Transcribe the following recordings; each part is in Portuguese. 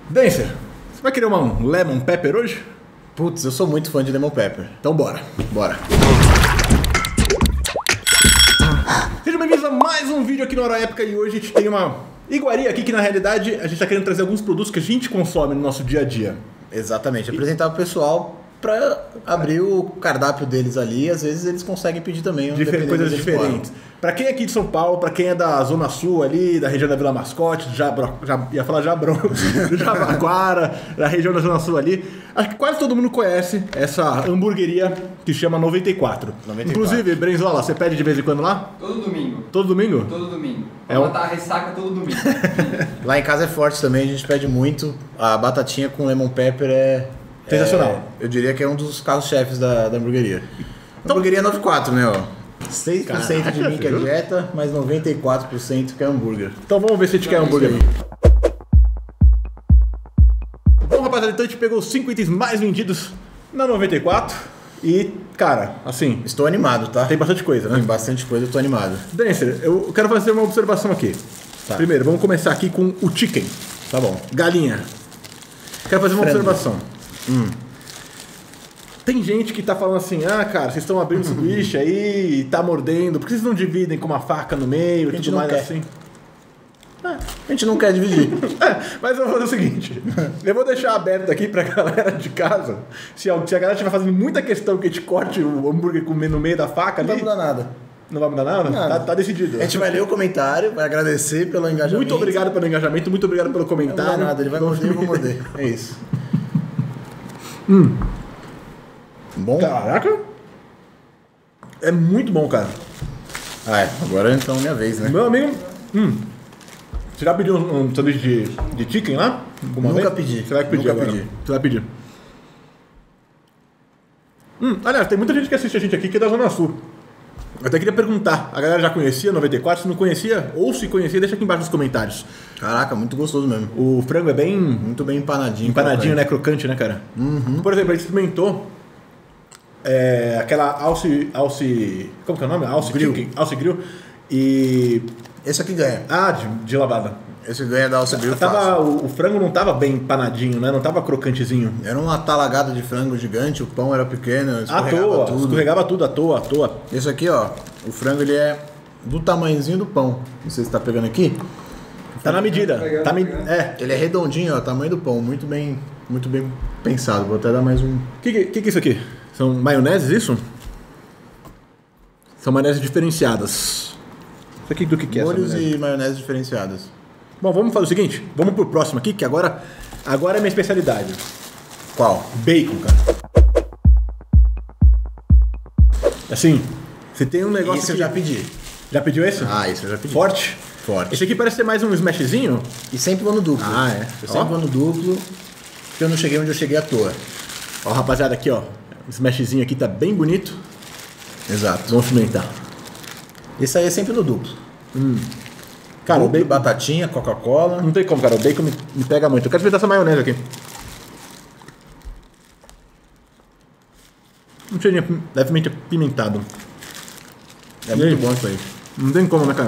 Dancer, você vai querer um Lemon Pepper hoje? Putz, eu sou muito fã de Lemon Pepper. Então bora. Bora. Sejam bem-vindos a mais um vídeo aqui no Hora Épica e hoje a gente tem uma iguaria aqui que na realidade a gente tá querendo trazer alguns produtos que a gente consome no nosso dia a dia. Exatamente, apresentar pro pessoal pra abrir o cardápio deles ali. Às vezes eles conseguem pedir também. Coisas diferentes. Pra quem é aqui de São Paulo, pra quem é da Zona Sul ali, da região da Vila Mascote, ia falar Jabrão, do Jabaquara, da região da Zona Sul ali, acho que quase todo mundo conhece essa hamburgueria que chama 94. Inclusive, Brenzola, você pede de vez em quando lá? Todo domingo. Todo domingo? Todo domingo. Ela tá ressaca todo domingo. Lá em casa é forte também, a gente pede muito. A batatinha com Lemon Pepper é... sensacional. Eu diria que é um dos carros-chefes da hamburgueria. Hamburgueria 94, né, ó? 6% Caraca, de mim que é viu? dieta, mas 94% que é hambúrguer. Então vamos ver se a gente quer hambúrguer aí. Bom, rapaziada, então a gente pegou os 5 itens mais vendidos na 94 e, cara, assim, Estou animado, tá? tem bastante coisa, né? Tem bastante coisa, eu tô animado. Dancer, eu quero fazer uma observação aqui. Tá. Primeiro, vamos começar aqui com o chicken. Tá bom. Galinha. Quero fazer uma Frango. observação. Tem gente que tá falando assim, ah, cara, vocês estão abrindo sanduíche aí e tá mordendo, por que vocês não dividem com uma faca no meio e gente tudo não mais quer. assim? A gente não quer dividir. Mas eu vou fazer o seguinte, eu vou deixar aberto aqui pra galera de casa, se a galera estiver fazendo muita questão que a gente corte o hambúrguer no meio da faca Não vai ali, mudar nada. não vai mudar nada? Nada. Tá decidido. A gente vai ler o comentário, vai agradecer pelo engajamento. Muito obrigado pelo engajamento, muito obrigado pelo Não vai comentário. mudar nada, ele vai morder, eu vou morder. É isso. Bom? Caraca! É muito bom, cara. Ah, é. Agora então é minha vez, né? Meu amigo, você já pediu um sanduíche de chicken lá? Alguma Nunca vez? pedi. Você vai pedir Nunca agora. pedi. Você vai pedir. Aliás, tem muita gente que assiste a gente aqui que é da Zona Sul. Eu até queria perguntar, a galera já conhecia 94? Se não conhecia, ou se conhecia, deixa aqui embaixo nos comentários. Caraca, muito gostoso mesmo. O frango é bem Muito bem empanadinho. empanadinho, né? Crocante, né, cara? Por exemplo, a gente experimentou aquela Alce... Como que é o nome? Alce Grill. Chicken, Alce Grill. E... Esse aqui ganha. Ah, de lavada. Esse ganha da Alce Grill Tava, fácil. o frango não tava bem empanadinho, né? Não tava crocantezinho. Era uma talagada de frango gigante, o pão era pequeno, À escorregava toa, tudo. escorregava tudo à toa. Esse aqui, ó, o frango ele é do tamanhozinho do pão. Não sei se tá pegando aqui. Tá na medida. Pegando, Tá pegando. Ele é redondinho, ó, tamanho do pão. Muito bem pensado. Vou até dar mais um. O que é isso aqui? São maioneses, isso? São maioneses diferenciadas. Isso aqui do que é essa Molhos maionese? e maionese diferenciadas. Bom, vamos fazer o seguinte. Vamos pro próximo aqui, que agora é minha especialidade. Qual? Bacon, cara. Assim, você tem um negócio Esse eu que... já pedi. Já pediu esse? Ah, esse eu já pedi. Forte? Forte. Esse aqui parece ser mais um smashzinho. E sempre vou no duplo. Ah, é? Eu sempre vou no duplo, porque eu não cheguei onde eu cheguei à toa. Ó, rapaziada, aqui, ó. O smashzinho aqui tá bem bonito. Exato. Vamos experimentar. Esse aí é sempre no duplo. Cara, o Duplo, bacon... batatinha, Coca-Cola. Não tem como, cara. O bacon me pega muito. Eu quero experimentar essa maionese aqui. Um cheirinho levemente apimentado. É E muito aí? bom isso aí. Não tem como, né, cara?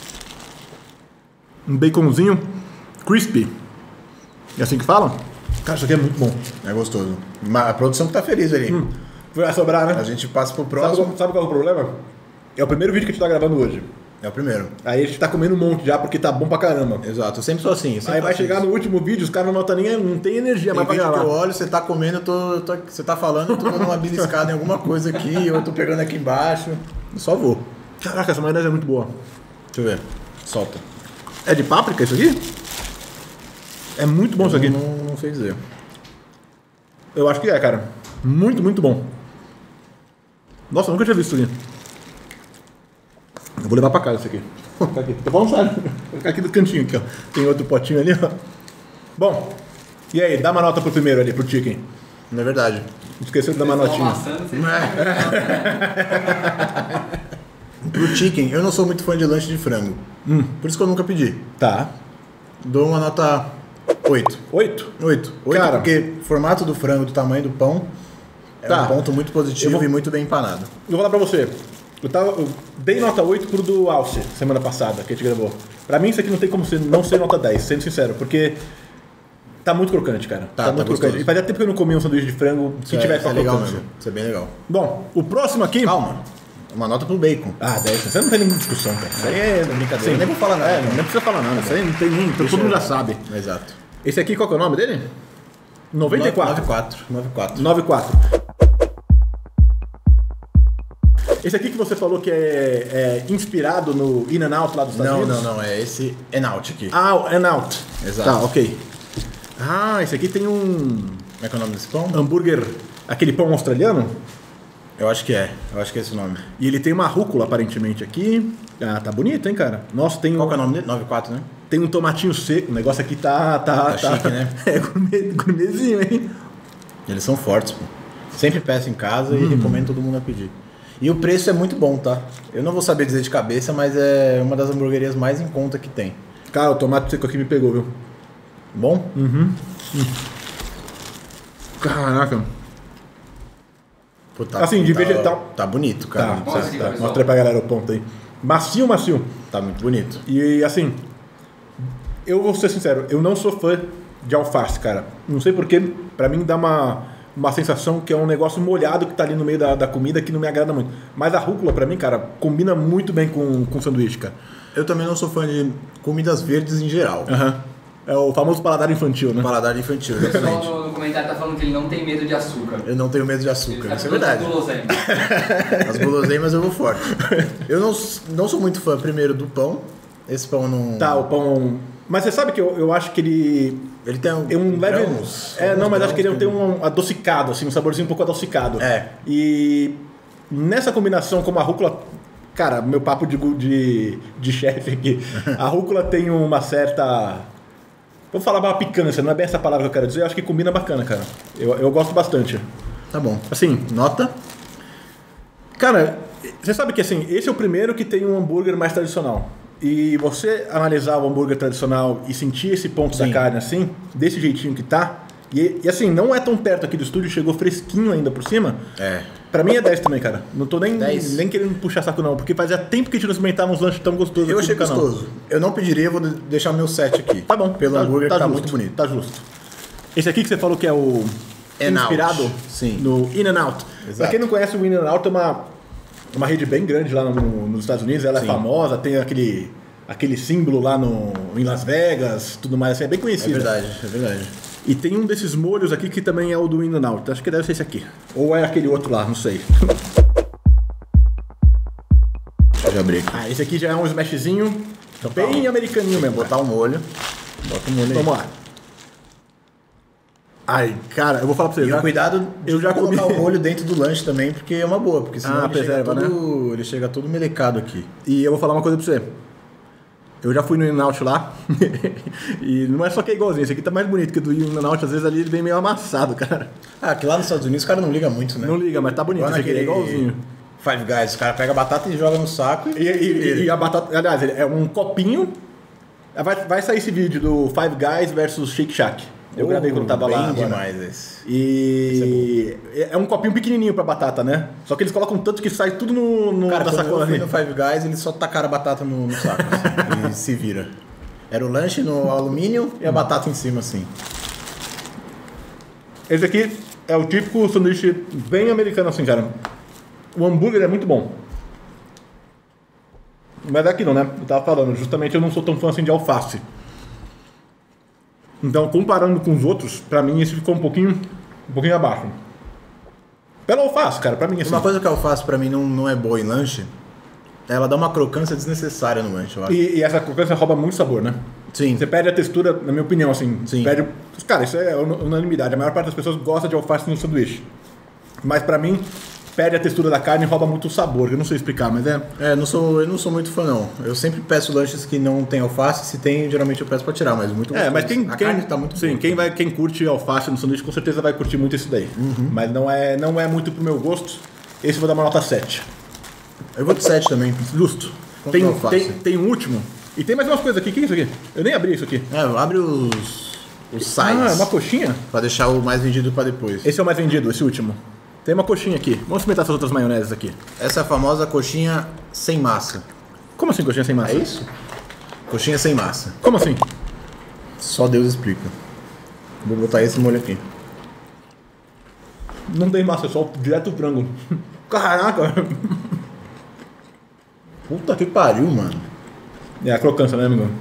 Um baconzinho crispy. É assim que fala? Cara, isso aqui é muito bom. É gostoso. Mas a produção que tá feliz ali. Vai sobrar, A né? gente passa pro Sabe próximo. sabe qual é o problema? É o primeiro vídeo que a gente tá gravando hoje. É o primeiro. Aí a gente tá comendo um monte já, porque tá bom pra caramba. Exato. Eu sempre sou assim. eu sempre Aí vai faço chegar isso. no último vídeo, os caras não notam nem, não tem energia Tem mais pra vídeo que eu gravar. olho, você tá comendo, você tá falando, eu tô dando uma beliscada em alguma coisa aqui, ou eu tô pegando aqui embaixo. Eu só vou. Caraca, essa maionese é muito boa. Deixa eu ver. Solta. É de páprica isso aqui? É muito bom isso aqui. Não sei dizer. Eu acho que é, cara. Muito, muito bom. Nossa, eu nunca tinha visto isso aqui. Eu vou levar pra casa isso aqui. Fica aqui. Tô falando sério. Vou ficar aqui do cantinho aqui, ó. Tem outro potinho ali, ó. Bom, e aí, dá uma nota pro primeiro ali, pro chicken. Não é verdade. Esqueceu de dar uma notinha. Amassando, você... Pro chicken, eu não sou muito fã de lanche de frango. Por isso que eu nunca pedi. Tá. Dou uma nota 8. 8? 8. Cara. Porque o formato do frango, do tamanho do pão, é Tá. um ponto muito positivo Eu vou- e muito bem empanado. Eu vou falar pra você. Eu dei nota 8 pro do Alce, semana passada, que a gente gravou. Pra mim, isso aqui não tem como não ser nota 10, sendo sincero, porque Tá muito crocante, cara. Tá muito gostoso. crocante. E fazia tempo que eu não comia um sanduíche de frango que tivesse é com legal crocância. mesmo. Isso é bem legal. Bom, o próximo aqui... Calma. Uma nota pro bacon. Ah, 10. Você não tem nenhuma discussão, cara. Isso aí é brincadeira. Eu nem vou falar nada. É, nem precisa falar nada. Isso aí não tem nem... Todo mundo já sabe. Exato. Esse aqui, qual que é o nome dele? 94. 94. 94. Esse aqui que você falou que é inspirado no In-N-Out lá dos Estados Unidos? Não. É esse In-Out aqui. Ah, o In-Out. Exato. Tá, ok. Ah, esse aqui tem um Como é que é o nome desse pão? hambúrguer, aquele pão australiano. Eu acho que é. Eu acho que é esse o nome. E ele tem uma rúcula, aparentemente, aqui. Ah, tá bonito, hein, cara? Nossa, tem Qual que é o nome dele? 94, né? Tem um tomatinho seco. O negócio aqui tá chique, né? É gourmetzinho, hein? Eles são fortes, pô. Sempre peço em casa e recomendo todo mundo a pedir. E o preço é muito bom, tá? Eu não vou saber dizer de cabeça, mas é uma das hamburguerias mais em conta que tem. Cara, o tomate seco aqui me pegou, viu? Bom? Caraca. Pô, Assim, de vegetal. Tá bonito, cara. Tá, Mostra aqui, tá. pessoal. Mostra aí pra galera o ponto aí. Macio, macio. Tá muito bonito. E assim, eu vou ser sincero, eu não sou fã de alface, cara. Não sei porque, pra mim dá uma sensação que é um negócio molhado que tá ali no meio da comida que não me agrada muito. Mas a rúcula, pra mim, cara, combina muito bem com sanduíche, cara. Eu também não sou fã de comidas verdes em geral. É o famoso paladar infantil, né? Paladar infantil, O pessoal exatamente. no comentário tá falando que ele não tem medo de açúcar. Eu não tenho medo de Ele açúcar, tá isso é todo verdade. guloseima. As guloseimas eu vou forte. Eu não sou muito fã, primeiro, do pão. Esse pão não... Tá, o pão... Mas você sabe que eu acho que ele... Ele tem Tem um leve... grãos, não, mas alguns acho que ele grãos tem um adocicado, assim, um saborzinho um pouco adocicado. É. E nessa combinação com a rúcula... Cara, meu papo de chefe aqui. A rúcula tem uma certa... Vou falar uma picância, não é bem essa palavra que eu quero dizer. Eu acho que combina bacana, cara. Eu gosto bastante. Tá bom. Assim, Nota? cara, você sabe que assim, esse é o primeiro que tem um hambúrguer mais tradicional. E você analisar o hambúrguer tradicional e sentir esse ponto da Sim. carne assim, desse jeitinho que tá, e assim, não é tão perto aqui do estúdio, chegou fresquinho ainda por cima. É. Pra mim é 10 também, cara. Não tô nem 10. querendo puxar saco não, porque fazia tempo que a gente não experimentava uns lanches tão gostosos Eu aqui achei no canal. gostoso. Eu não pediria, vou deixar o meu 7 aqui. Tá bom. Pelo hambúrguer que tá justo, muito bonito. Tá justo. Esse aqui que você falou que é o In-N-Out. inspirado Sim. no In-N-Out. Exato. Pra quem não conhece, o In-N-Out é uma rede bem grande lá nos Estados Unidos. Ela Sim. é famosa, tem aquele símbolo lá em Las Vegas, tudo mais assim, é bem É conhecida. verdade, é verdade. E tem um desses molhos aqui que também é o do In-N-Out. Acho que deve ser esse aqui. Ou é aquele outro lá, não sei. Deixa eu abrir aqui. Ah, esse aqui já é um smashzinho bem americaninho mesmo. Botar o molho. Bota o molho aí. Vamos lá. Ai, cara, eu vou falar pra você. E o cuidado de eu já colocar comi. o molho dentro do lanche também, porque é uma boa, porque senão Ah, ele, chega preserva, todo, ele chega todo melecado aqui. E eu vou falar uma coisa pra você. Eu já fui no In-N-Out lá. E não é só que é igualzinho. Esse aqui tá mais bonito que o do In-N-Out. Às vezes ali ele vem meio amassado, cara. Ah, que lá nos Estados Unidos os caras não ligam muito, né? Não liga, mas tá bonito. Igual Esse aqui é naquele igualzinho. Five Guys, os caras pegam a batata e jogam no saco E a batata... Aliás, é um copinho. Vai sair esse vídeo do Five Guys versus Shake Shack. Eu gravei quando tava bem lá agora. demais esse. E é um copinho pequenininho pra batata, né? Só que eles colocam tanto que sai tudo no Cara, da quando sacola eu fui ali. no Five Guys, eles só tacaram a batata no saco, assim, e se vira. Era o lanche no alumínio e a batata em cima, assim. Esse aqui é o típico sanduíche bem americano assim, cara. O hambúrguer é muito bom. Mas é aquilo, né? Eu tava falando, justamente eu não sou tão fã assim de alface. Então, comparando com os outros, pra mim esse ficou um pouquinho abaixo. Pela alface, cara, pra mim assim. Uma coisa que eu faço pra mim não é boa em lanche, ela dá uma crocância desnecessária no lanche, eu acho. E essa crocância rouba muito sabor, né? Sim. Você perde a textura, na minha opinião, assim. Sim. Perde... Cara, isso é unanimidade. A maior parte das pessoas gosta de alface no sanduíche. Mas pra mim, perde a textura da carne e rouba muito o sabor. Eu não sei explicar, mas é... Eu não sou muito fã, não. Eu sempre peço lanches que não tem alface. Se tem, geralmente eu peço pra tirar, mas muito gostoso. mas A carne tá muito sim, boa. quem curte alface no sanduíche com certeza vai curtir muito esse daí. Mas não é muito pro meu gosto. Esse eu vou dar uma nota 7. Eu vou de 7 também. Justo. Quanto é alface? Tem um último. E tem mais umas coisas aqui. O que é isso aqui? Eu nem abri isso aqui. Abre os sides. Ah, é uma coxinha? Pra deixar o mais vendido pra depois. Esse é o mais vendido, esse último. Tem uma coxinha aqui. Vamos experimentar essas outras maioneses aqui. Essa é a famosa coxinha sem massa. Como assim coxinha sem massa? É isso? Coxinha sem massa. Como assim? Só Deus explica. Vou botar esse molho aqui. Não tem massa, é só direto o frango. Caraca! Puta que pariu, mano. É a crocância, né, amigo?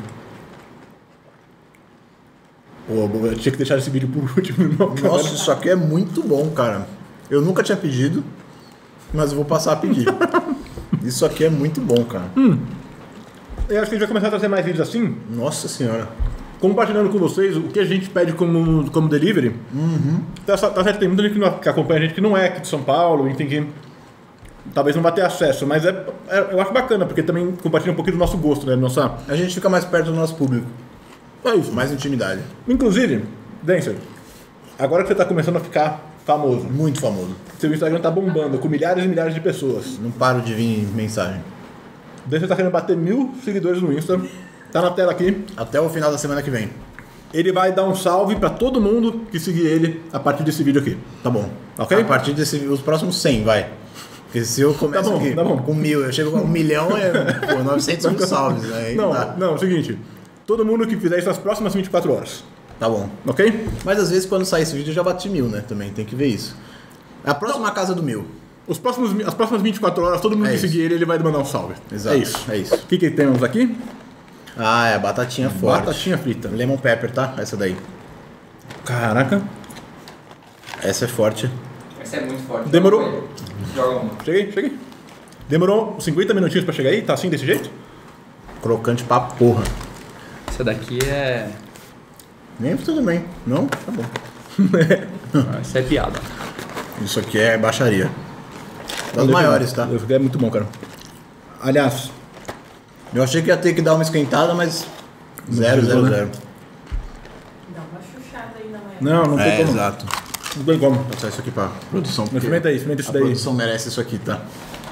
Pô, eu tinha que deixar esse vídeo por último, irmão. Nossa, isso aqui é muito bom, cara. Eu nunca tinha pedido, mas eu vou passar a pedir. Isso aqui é muito bom, cara. Eu acho que a gente vai começar a trazer mais vídeos assim, Nossa senhora. compartilhando com vocês o que a gente pede como delivery. Tá certo, tem muita gente que acompanha a gente que não é aqui de São Paulo, enfim, que talvez não vai ter acesso, mas eu acho bacana, porque também compartilha um pouquinho do nosso gosto, né? Nossa... A gente fica mais perto do nosso público. É isso. Mais intimidade. Inclusive, Denser, agora que você tá começando a ficar famoso, Muito famoso. seu Instagram tá bombando com milhares e milhares de pessoas. Não paro de vir mensagem. Denser tá querendo bater 1000 seguidores no Insta. Tá na tela aqui. Até o final da semana que vem. Ele vai dar um salve pra todo mundo que seguir ele a partir desse vídeo aqui. Tá bom. Ok? A partir os próximos 100, vai. Porque se eu começo Tá bom, aqui tá bom. com 1000, eu chego com 1 milhão, pô, 900 mil salves. Aí Não, dá. não, é o seguinte. Todo mundo que fizer isso nas próximas 24 horas. Tá bom. Ok? Mas às vezes quando sair esse vídeo eu já bati 1000, né? Também tem que ver isso. A próxima casa do 1000. As próximas 24 horas, todo mundo É que isso. seguir ele vai mandar um salve. Exato. É isso. É isso. O que temos aqui? Ah, é a batatinha forte. Batatinha frita. Lemon pepper, tá? Essa daí. Caraca. Essa é forte. Essa é muito forte. Demorou? Joga uma. Cheguei. Demorou 50 minutinhos pra chegar aí? Tá assim, desse jeito? Crocante pra porra. Essa daqui é. Nem tudo bem. Não? Tá bom. Essa é piada. Isso aqui é baixaria. Das maiores, tá? Isso aqui é muito bom, cara. Aliás, Eu achei que ia ter que dar uma esquentada, mas... Zero. Dá uma chuchada aí na manhã. não tem como. Exato. Não tem como. Vou passar isso aqui pra produção. porque Experimenta aí, experimenta isso a daí. produção merece isso aqui, tá?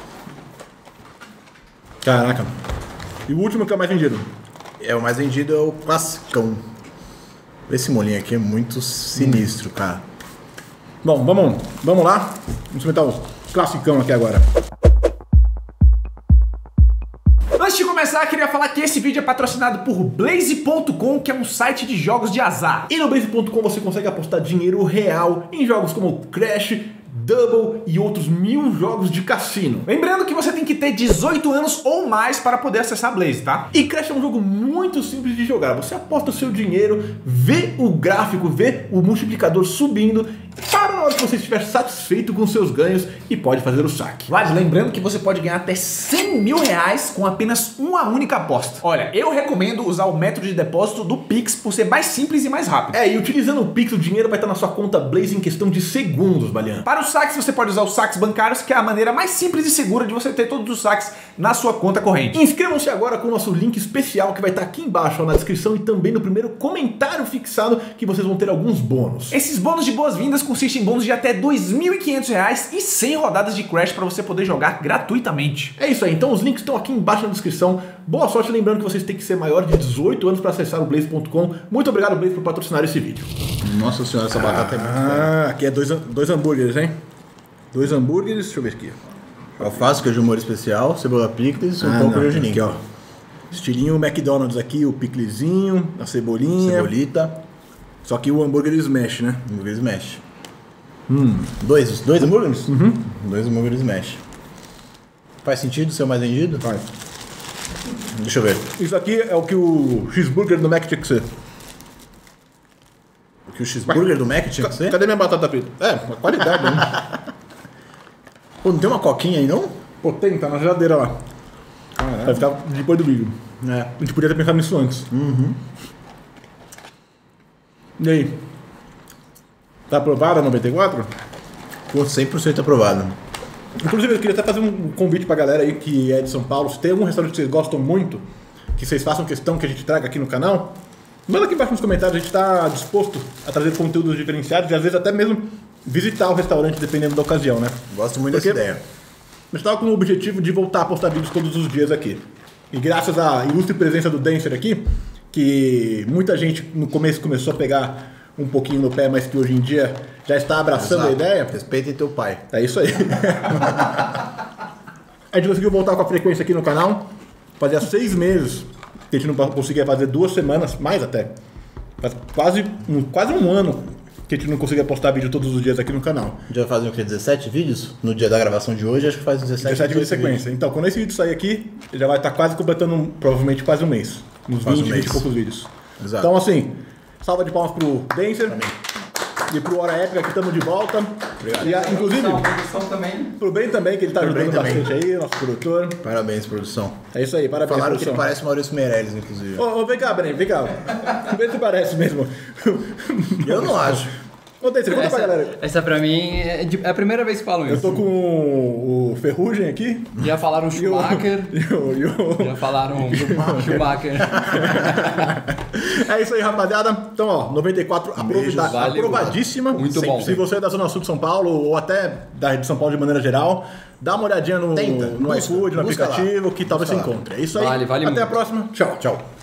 Caraca. E o último que é o mais vendido. É, o mais vendido é o classicão. Esse molinho aqui é muito sinistro, cara. Bom, vamos lá. Vamos experimentar o classicão aqui agora. Antes de começar, queria falar que esse vídeo é patrocinado por Blaze.com, que é um site de jogos de azar. E no Blaze.com você consegue apostar dinheiro real em jogos como Crash, Double e outros 1000 jogos de cassino. Lembrando que você tem que ter 18 anos ou mais para poder acessar Blaze, tá? E Crash é um jogo muito simples de jogar. Você aposta o seu dinheiro, vê o gráfico, vê o multiplicador subindo, para na hora que você estiver satisfeito com seus ganhos e pode fazer o saque. Vlad, lembrando que você pode ganhar até 100 mil reais com apenas uma única aposta. Olha, eu recomendo usar o método de depósito do Pix por ser mais simples e mais rápido. E utilizando o Pix, o dinheiro vai estar na sua conta Blaze em questão de segundos, Balian. Para os saques, você pode usar os saques bancários, que é a maneira mais simples e segura de você ter todos os saques na sua conta corrente. Inscrevam-se agora com o nosso link especial que vai estar aqui embaixo na descrição e também no primeiro comentário fixado que vocês vão ter alguns bônus. Esses bônus de boas-vindas consistem em bônus de até R$ 2.500 e 100 rodadas de Crash para você poder jogar gratuitamente. É isso aí, então os links estão aqui embaixo na descrição. Boa sorte, lembrando que vocês têm que ser maior de 18 anos para acessar o Blaze.com. Muito obrigado, Blaze, por patrocinar esse vídeo. Nossa senhora, essa batata é muito forte. Aqui é dois hambúrgueres, hein? 2 hambúrgueres, deixa eu ver aqui. Alface, queijo molho especial, cebola picles e um pouco de gergelim. Aqui, ó. Estilinho McDonald's aqui, o piclezinho, a cebolinha. Cebolita, Só que o hambúrguer smash, né? hambúrguer smash. Dois hambúrgueres? Dois hambúrguer smash. Faz sentido ser o mais vendido? Vai. Deixa eu ver. Isso aqui é o que o cheeseburger do Mac tinha que ser. O que o cheeseburger do Mac tinha que ser? Cadê minha batata frita? É, uma qualidade, né? Pô, não tem uma coquinha aí, não? Pô, tem, tá na geladeira lá. Vai ficar depois do vídeo. É. A gente podia ter pensado nisso antes. E aí? Tá aprovada a 94? Pô, 100% aprovado. Inclusive, eu queria até fazer um convite pra galera aí que é de São Paulo. Se tem algum restaurante que vocês gostam muito, que vocês façam questão que a gente traga aqui no canal, manda aqui embaixo nos comentários. A gente tá disposto a trazer conteúdos diferenciados e às vezes até mesmo visitar o restaurante, dependendo da ocasião, né? Gosto muito Porque- dessa ideia. A gente tava com o objetivo de voltar a postar vídeos todos os dias aqui. E graças à ilustre presença do Denser aqui, que muita gente no começo começou a pegar um pouquinho no pé, mas que hoje em dia já está abraçando a Exato. ideia. Respeitem teu pai. É isso aí. A gente conseguiu voltar com a frequência aqui no canal. Fazia 6 meses que a gente não conseguia fazer 2 semanas, mais até. Faz quase um ano que a gente não conseguia postar vídeo todos os dias aqui no canal. A gente vai fazer o quê? 17 vídeos? No dia da gravação de hoje, acho que faz 17 vídeos de sequência. Então, quando esse vídeo sair aqui, ele já vai estar quase completando, provavelmente, quase um mês. Uns 20 e poucos vídeos. Exato. Então, assim, salva de palmas pro Denser. E pro Hora Épica, que estamos de volta. Obrigado. E, inclusive, produção também. pro Ben também, que ele tá ajudando bastante aí, nosso produtor. Parabéns, produção. É isso aí, parabéns, Falaram que produção. ele parece Maurício Meirelles, inclusive. Ô, vem cá, Bren, vem cá. Vê se parece mesmo. Eu não acho. Ô, Denser, conta pra galera. Essa pra mim é a primeira vez que falam Eu isso. tô com o Ferrugem aqui. Já falaram Schumacher. Já falaram Schumacher. É isso aí, rapaziada. Então, ó, 94 valeu. aprovadíssima. Muito bom. Se você é da Zona Sul de São Paulo ou até de São Paulo de maneira geral, dá uma olhadinha no Tenta, iFood, no busca aplicativo, lá. que talvez você Busca lá. encontre. É isso aí. Vale Até muito. a próxima. Tchau. Tchau.